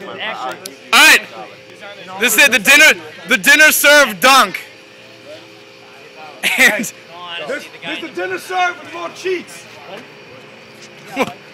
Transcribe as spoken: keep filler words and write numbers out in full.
All right, this is the dinner, the dinner served dunk. And There's, there's the dinner served with more cheats.